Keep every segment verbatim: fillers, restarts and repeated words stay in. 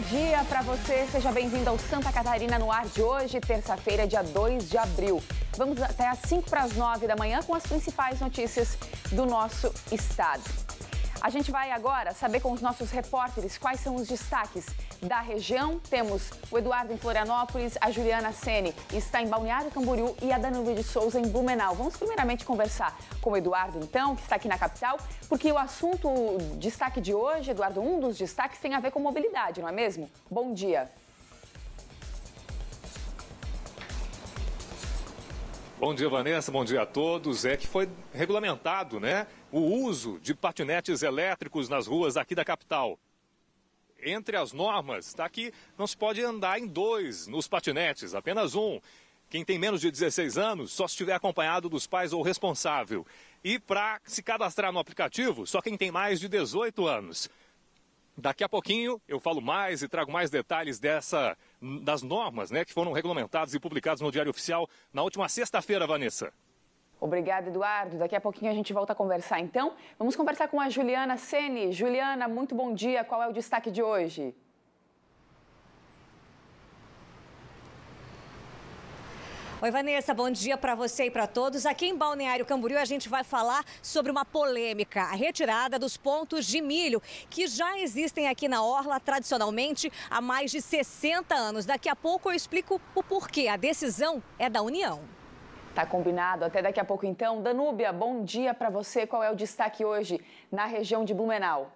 dia para você. Seja bem-vindo ao Santa Catarina no ar de hoje, terça-feira, dia dois de abril. Vamos até às cinco para as nove da manhã com as principais notícias do nosso estado. A gente vai agora saber com os nossos repórteres quais são os destaques da região. Temos o Eduardo em Florianópolis, a Juliana Sene está em Balneário Camboriú e a Danúbia de Souza em Blumenau. Vamos primeiramente conversar com o Eduardo, então, que está aqui na capital, porque o assunto, o destaque de hoje, Eduardo, um dos destaques tem a ver com mobilidade, não é mesmo? Bom dia. Bom dia, Vanessa. Bom dia a todos. É que foi regulamentado, né, o uso de patinetes elétricos nas ruas aqui da capital. Entre as normas, está que não se pode andar em dois nos patinetes, apenas um. Quem tem menos de dezesseis anos, só se estiver acompanhado dos pais ou responsável. E para se cadastrar no aplicativo, só quem tem mais de dezoito anos. Daqui a pouquinho eu falo mais e trago mais detalhes dessa, das normas, né, que foram regulamentadas e publicadas no Diário Oficial na última sexta-feira, Vanessa. Obrigada, Eduardo. Daqui a pouquinho a gente volta a conversar, então. Vamos conversar com a Juliana Sene. Juliana, muito bom dia. Qual é o destaque de hoje? Oi, Vanessa, bom dia para você e para todos. Aqui em Balneário Camboriú a gente vai falar sobre uma polêmica, a retirada dos pontos de milho que já existem aqui na Orla tradicionalmente há mais de sessenta anos. Daqui a pouco eu explico o porquê. A decisão é da União. Tá combinado. Até daqui a pouco, então. Danúbia, bom dia para você. Qual é o destaque hoje na região de Blumenau?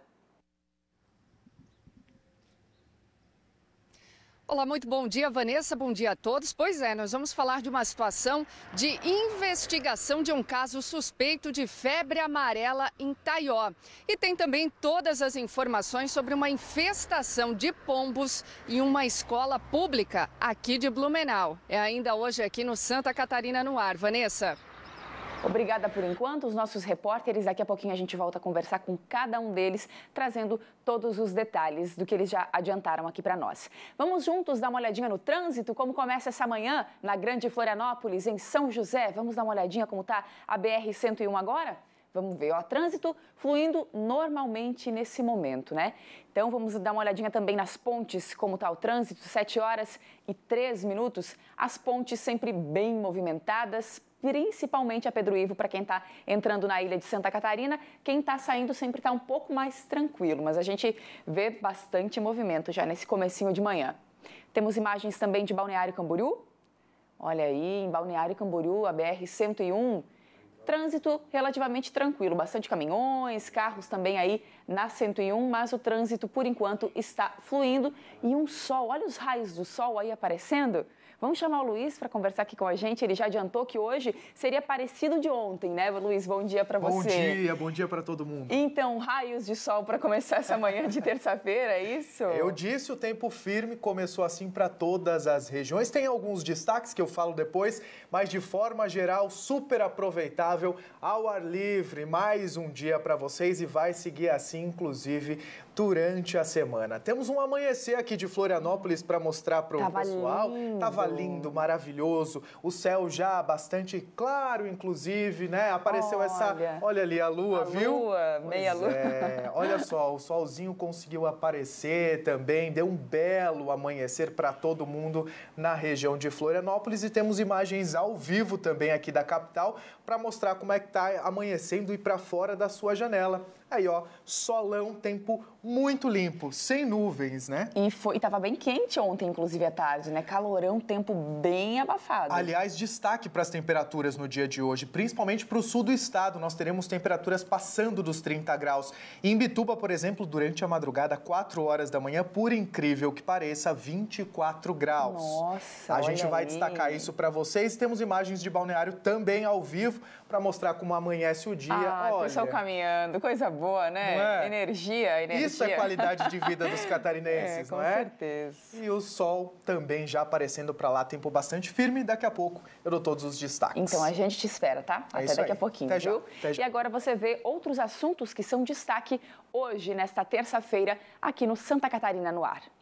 Olá, muito bom dia, Vanessa. Bom dia a todos. Pois é, nós vamos falar de uma situação de investigação de um caso suspeito de febre amarela em Taió. E tem também todas as informações sobre uma infestação de pombos em uma escola pública aqui de Blumenau. É ainda hoje aqui no Santa Catarina no ar. Vanessa. Obrigada por enquanto. Os nossos repórteres, daqui a pouquinho a gente volta a conversar com cada um deles, trazendo todos os detalhes do que eles já adiantaram aqui para nós. Vamos juntos dar uma olhadinha no trânsito, como começa essa manhã na Grande Florianópolis, em São José. Vamos dar uma olhadinha como está a B R cento e um agora? Vamos ver, ó, trânsito fluindo normalmente nesse momento, né? Então vamos dar uma olhadinha também nas pontes, como está o trânsito, sete horas e três minutos. As pontes sempre bem movimentadas, principalmente a Pedro Ivo, para quem está entrando na ilha de Santa Catarina. Quem está saindo sempre está um pouco mais tranquilo, mas a gente vê bastante movimento já nesse comecinho de manhã. Temos imagens também de Balneário Camboriú. Olha aí, em Balneário Camboriú, a B R cento e um, trânsito relativamente tranquilo, bastante caminhões, carros também aí na cento e um, mas o trânsito, por enquanto, está fluindo. E um sol, olha os raios do sol aí aparecendo. Vamos chamar o Luiz para conversar aqui com a gente. Ele já adiantou que hoje seria parecido de ontem, né, Luiz? Bom dia para você. Bom dia, bom dia para todo mundo. Então, raios de sol para começar essa manhã de terça-feira, é isso? Eu disse, o tempo firme começou assim para todas as regiões. Tem alguns destaques que eu falo depois, mas de forma geral, super aproveitável, ao ar livre. Mais um dia para vocês e vai seguir assim, inclusive, durante a semana. Temos um amanhecer aqui de Florianópolis para mostrar para o pessoal. Lindo. Tava lindo, maravilhoso, o céu já bastante claro, inclusive, né? Apareceu olha, essa, olha ali a lua, a viu? lua, meia pois lua. É, olha só, o solzinho conseguiu aparecer também, deu um belo amanhecer para todo mundo na região de Florianópolis e temos imagens ao vivo também aqui da capital para mostrar como é que tá amanhecendo e para fora da sua janela. Aí, ó, solão, tempo muito limpo, sem nuvens, né? E foi, e tava bem quente ontem, inclusive, à tarde, né? Calorão, tempo bem abafado. Aliás, destaque para as temperaturas no dia de hoje, principalmente para o sul do estado. Nós teremos temperaturas passando dos trinta graus. Em Imbituba, por exemplo, durante a madrugada, quatro horas da manhã, por incrível que pareça, vinte e quatro graus. Nossa, A gente vai aí. destacar isso para vocês. Temos imagens de Balneário também ao vivo para mostrar como amanhece o dia. Ah, olha, o pessoal caminhando, coisa boa, né? Não é? Energia, energia. Isso é qualidade de vida dos catarinenses, é, não é? Com certeza. E o sol também já aparecendo para lá, tempo bastante firme. Daqui a pouco eu dou todos os destaques. Então a gente te espera, tá? É Até daqui aí. a pouquinho, Até já. viu? Até já. E agora você vê outros assuntos que são destaque hoje, nesta terça-feira, aqui no Santa Catarina no ar.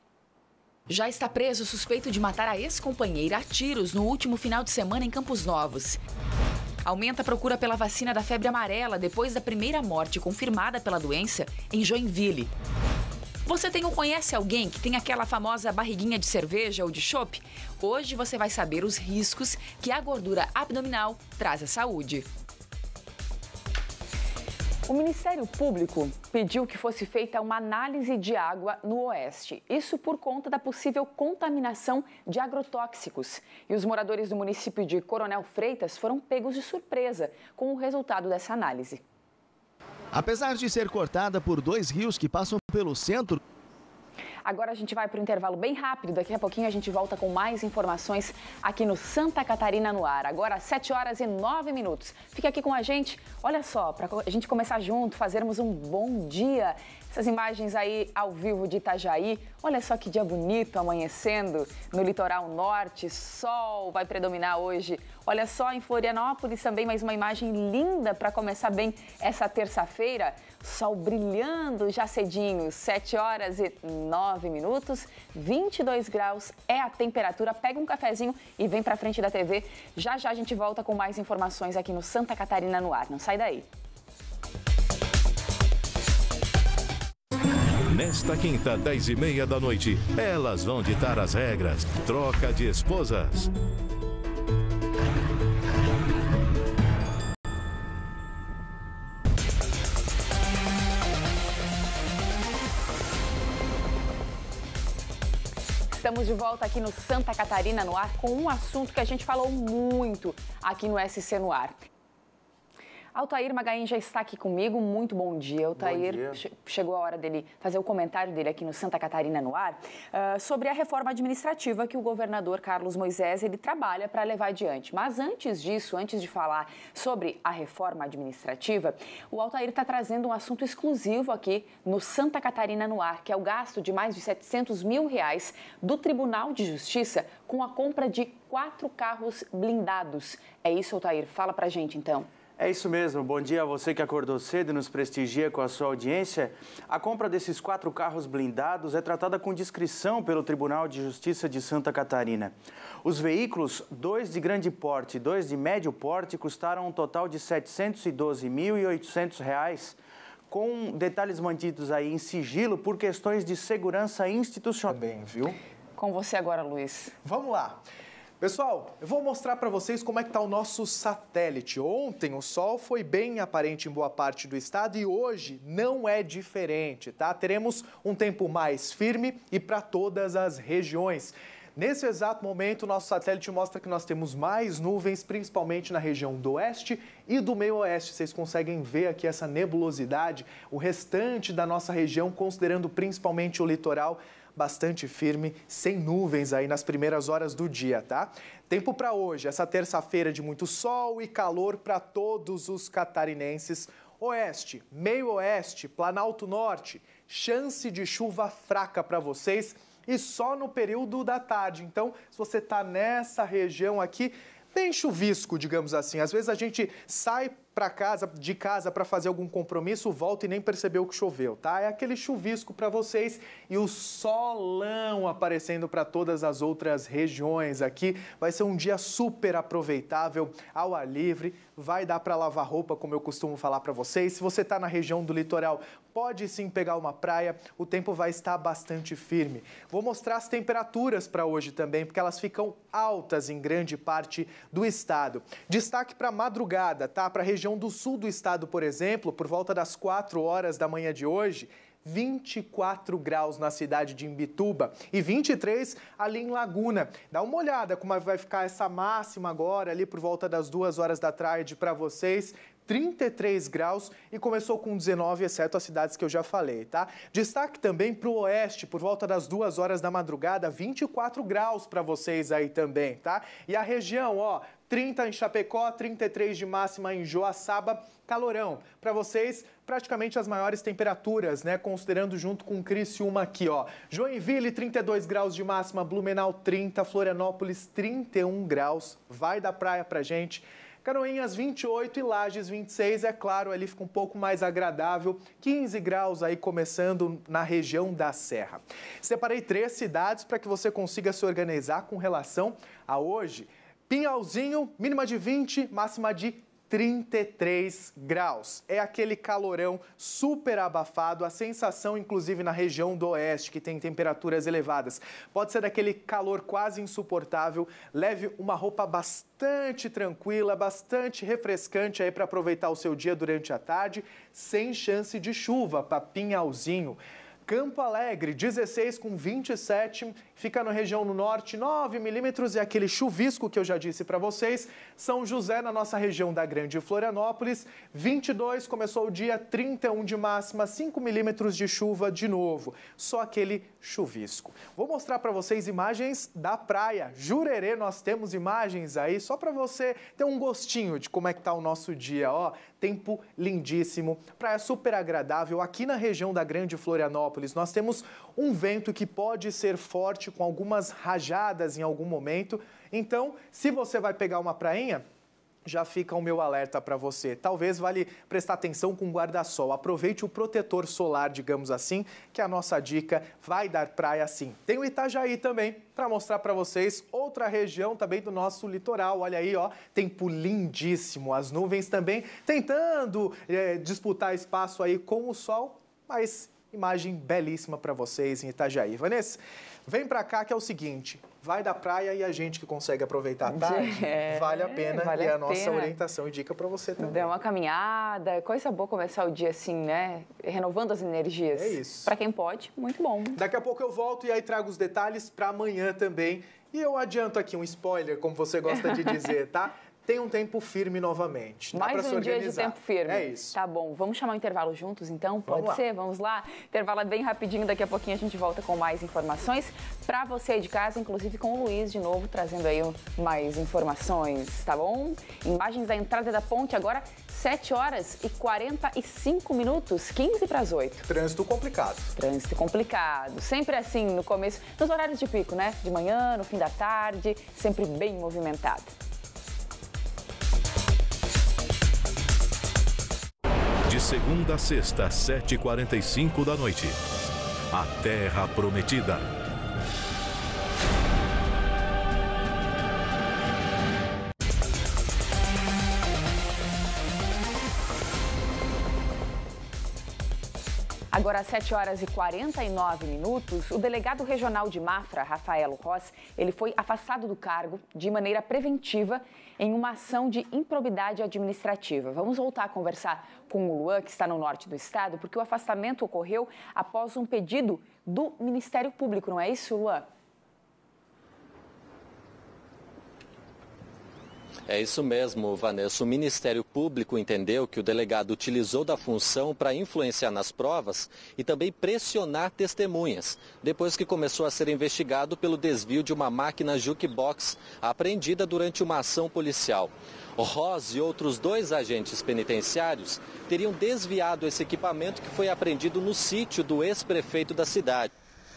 Já está preso suspeito de matar a ex-companheira a tiros no último final de semana em Campos Novos. Aumenta a procura pela vacina da febre amarela depois da primeira morte confirmada pela doença em Joinville. Você tem ou conhece alguém que tem aquela famosa barriguinha de cerveja ou de chopp? Hoje você vai saber os riscos que a gordura abdominal traz à saúde. O Ministério Público pediu que fosse feita uma análise de água no Oeste. Isso por conta da possível contaminação de agrotóxicos. E os moradores do município de Coronel Freitas foram pegos de surpresa com o resultado dessa análise. Apesar de ser cortada por dois rios que passam pelo centro... Agora a gente vai para o intervalo bem rápido. Daqui a pouquinho a gente volta com mais informações aqui no Santa Catarina no Ar. Agora, sete horas e nove minutos. Fica aqui com a gente. Olha só, para a gente começar junto, fazermos um bom dia. Essas imagens aí ao vivo de Itajaí. Olha só que dia bonito amanhecendo no litoral norte. Sol vai predominar hoje. Olha só, em Florianópolis também mais uma imagem linda para começar bem essa terça-feira. Sol brilhando já cedinho, sete horas e nove minutos, vinte e dois graus é a temperatura. Pega um cafezinho e vem para frente da T V. Já já a gente volta com mais informações aqui no Santa Catarina no Ar. Não sai daí. Nesta quinta, dez e meia da noite, elas vão ditar as regras. Troca de esposas. Estamos de volta aqui no Santa Catarina no Ar com um assunto que a gente falou muito aqui no S C no Ar. Altair Magaim já está aqui comigo. Muito bom dia, Altair. Bom dia. Chegou a hora dele fazer o comentário dele aqui no Santa Catarina no Ar uh, sobre a reforma administrativa que o governador Carlos Moisés ele trabalha para levar adiante. Mas antes disso, antes de falar sobre a reforma administrativa, o Altair está trazendo um assunto exclusivo aqui no Santa Catarina no Ar, que é o gasto de mais de setecentos mil reais do Tribunal de Justiça com a compra de quatro carros blindados. É isso, Altair? Fala pra gente, então. É isso mesmo. Bom dia a você que acordou cedo e nos prestigia com a sua audiência. A compra desses quatro carros blindados é tratada com discrição pelo Tribunal de Justiça de Santa Catarina. Os veículos, dois de grande porte e dois de médio porte, custaram um total de setecentos e doze mil e oitocentos reais, com detalhes mantidos aí em sigilo por questões de segurança institucional. Também, viu? Com você agora, Luiz. Vamos lá. Pessoal, eu vou mostrar para vocês como é que está o nosso satélite. Ontem o sol foi bem aparente em boa parte do estado e hoje não é diferente, tá? Teremos um tempo mais firme e para todas as regiões. Nesse exato momento, o nosso satélite mostra que nós temos mais nuvens, principalmente na região do oeste e do meio oeste. Vocês conseguem ver aqui essa nebulosidade, o restante da nossa região, considerando principalmente o litoral, bastante firme, sem nuvens aí nas primeiras horas do dia, tá? Tempo para hoje, essa terça-feira de muito sol e calor para todos os catarinenses. Oeste, meio oeste, Planalto Norte, chance de chuva fraca para vocês e só no período da tarde. Então, se você está nessa região aqui, bem chuvisco, digamos assim. Às vezes a gente sai para casa, de casa para fazer algum compromisso, volta e nem percebeu que choveu, tá? É aquele chuvisco para vocês e o solão aparecendo para todas as outras regiões aqui. Vai ser um dia super aproveitável, ao ar livre, vai dar para lavar roupa, como eu costumo falar para vocês. Se você está na região do litoral, pode sim pegar uma praia, o tempo vai estar bastante firme. Vou mostrar as temperaturas para hoje também, porque elas ficam altas em grande parte do estado. Destaque para madrugada, tá? Para a região do sul do estado, por exemplo, por volta das quatro horas da manhã de hoje, vinte e quatro graus na cidade de Imbituba e vinte e três ali em Laguna. Dá uma olhada como vai ficar essa máxima agora, ali por volta das duas horas da tarde para vocês. trinta e três graus e começou com dezenove, exceto as cidades que eu já falei, tá? Destaque também para o oeste, por volta das duas horas da madrugada, vinte e quatro graus para vocês aí também, tá? E a região, ó, trinta em Chapecó, trinta e três de máxima em Joaçaba, calorão. Para vocês, praticamente as maiores temperaturas, né? Considerando junto com Criciúma aqui, ó. Joinville, trinta e dois graus de máxima, Blumenau, trinta, Florianópolis, trinta e um graus. Vai da praia pra gente. Canoinhas, vinte e oito e Lages, vinte e seis, é claro, ali fica um pouco mais agradável, quinze graus aí começando na região da Serra. Separei três cidades para que você consiga se organizar com relação a hoje. Pinhalzinho, mínima de vinte, máxima de trinta e três graus. É aquele calorão super abafado, a sensação inclusive na região do oeste, que tem temperaturas elevadas. Pode ser daquele calor quase insuportável. Leve uma roupa bastante tranquila, bastante refrescante aí para aproveitar o seu dia durante a tarde, sem chance de chuva, para Pinhalzinho. Campo Alegre, dezesseis com vinte e sete, fica na região no norte, nove milímetros, e aquele chuvisco que eu já disse para vocês. São José, na nossa região da Grande Florianópolis, vinte e dois, começou o dia, trinta e um de máxima, cinco milímetros de chuva de novo. Só aquele chuvisco. Vou mostrar para vocês imagens da praia. Jurerê, nós temos imagens aí, só para você ter um gostinho de como é que tá o nosso dia, ó. Tempo lindíssimo, praia super agradável. Aqui na região da Grande Florianópolis, nós temos um vento que pode ser forte, com algumas rajadas em algum momento. Então, se você vai pegar uma prainha, já fica o meu alerta para você. Talvez vale prestar atenção com guarda-sol. Aproveite o protetor solar, digamos assim, que a nossa dica vai dar praia sim. Tem o Itajaí também, para mostrar para vocês outra região também do nosso litoral. Olha aí, ó, tempo lindíssimo. As nuvens também tentando é, disputar espaço aí com o sol, mas imagem belíssima para vocês em Itajaí. Vanessa, vem para cá que é o seguinte, vai da praia e a gente que consegue aproveitar a tarde, é, vale a pena, vale e a, a nossa pena. Orientação e dica para você também. Dá uma caminhada, coisa boa começar o dia assim, né? Renovando as energias. É isso. Para quem pode, muito bom. Daqui a pouco eu volto e aí trago os detalhes para amanhã também. E eu adianto aqui um spoiler, como você gosta de dizer, tá? Tem um tempo firme novamente. Dá Mais um dia de tempo firme. É isso. Tá bom. Vamos chamar o intervalo juntos, então? Pode Vamos ser? Lá. Vamos lá? Intervalo é bem rapidinho. Daqui a pouquinho a gente volta com mais informações para você aí de casa, inclusive com o Luiz de novo, trazendo aí mais informações, tá bom? Imagens da entrada da ponte agora, sete horas e quarenta e cinco minutos, quinze para as oito. Trânsito complicado. Trânsito complicado. Sempre assim, no começo, nos horários de pico, né? De manhã, no fim da tarde, sempre bem movimentado. De segunda a sexta, sete e quarenta e cinco da noite. A Terra Prometida. Agora, às sete horas e quarenta e nove minutos, o delegado regional de Mafra, Rafaelo Ross, ele foi afastado do cargo de maneira preventiva em uma ação de improbidade administrativa. Vamos voltar a conversar com o Luan, que está no norte do estado, porque o afastamento ocorreu após um pedido do Ministério Público, não é isso, Luan? É isso mesmo, Vanessa. O Ministério Público entendeu que o delegado utilizou da função para influenciar nas provas e também pressionar testemunhas, depois que começou a ser investigado pelo desvio de uma máquina jukebox apreendida durante uma ação policial. Ross e outros dois agentes penitenciários teriam desviado esse equipamento que foi apreendido no sítio do ex-prefeito da cidade.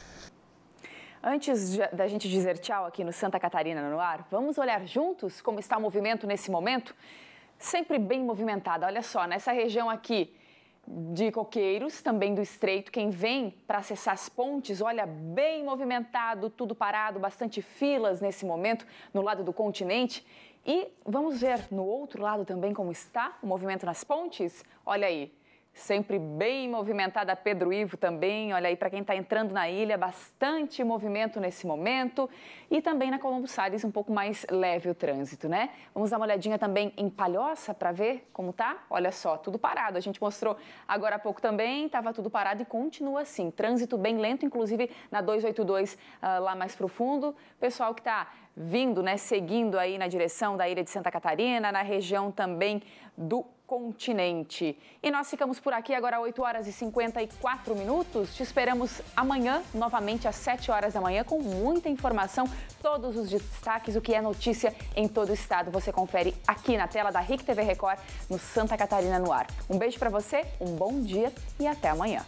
Antes de, da gente dizer tchau aqui no Santa Catarina no ar, vamos olhar juntos como está o movimento nesse momento? Sempre bem movimentado. Olha só, nessa região aqui de Coqueiros, também do Estreito, quem vem para acessar as pontes, olha, bem movimentado, tudo parado, bastante filas nesse momento no lado do continente. E vamos ver no outro lado também como está o movimento nas pontes? Olha aí. Sempre bem movimentada, Pedro Ivo também, olha aí para quem está entrando na ilha, bastante movimento nesse momento. E também na Colombo Salles, um pouco mais leve o trânsito, né? Vamos dar uma olhadinha também em Palhoça para ver como tá? Olha só, tudo parado, a gente mostrou agora há pouco também, estava tudo parado e continua assim. Trânsito bem lento, inclusive na duzentos e oitenta e dois, uh, lá mais profundo. Pessoal que está vindo, né, seguindo aí na direção da ilha de Santa Catarina, na região também do continente. E nós ficamos por aqui agora às oito horas e cinquenta e quatro minutos. Te esperamos amanhã, novamente às sete horas da manhã, com muita informação, todos os destaques, o que é notícia em todo o estado. Você confere aqui na tela da R I C T V Record, no Santa Catarina no ar. Um beijo para você, um bom dia e até amanhã.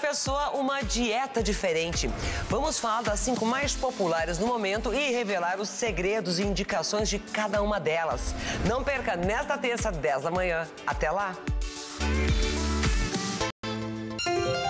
pessoa uma dieta diferente. Vamos falar das cinco mais populares no momento e revelar os segredos e indicações de cada uma delas. Não perca nesta terça, dez da manhã. Até lá!